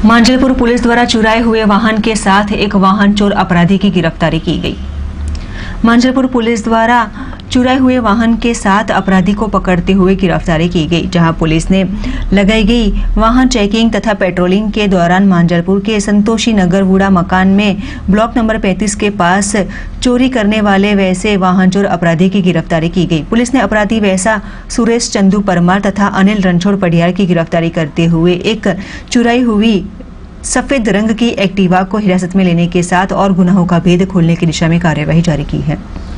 Manjalpur police द्वारा चुराए हुए वाहन के साथ एक वाहन चोर अपराधी की गिरफ्तारी की गई। मांजलपुर पुलिस द्वारा चुराए हुए वाहन के साथ अपराधी को पकड़ते हुए गिरफ्तारी की गई, जहां पुलिस ने लगाई गई वाहन चेकिंग तथा पेट्रोलिंग के दौरान मांजलपुर के संतोषी नगर वुडा मकान में ब्लॉक नंबर 35 के पास चोरी करने वाले वैसे वाहन चोर अपराधी की गिरफ्तारी की गई। पुलिस ने अपराधी वैसा सुरेश चंदू परमार तथा अनिल रणछोड़ पडियार की गिरफ्तारी करते हुए एक चुराई हुई सफेद रंग की एक्टिवा को हिरासत में लेने के साथ और गुनाहों का भेद खोलने की दिशा में कार्यवाही जारी की है।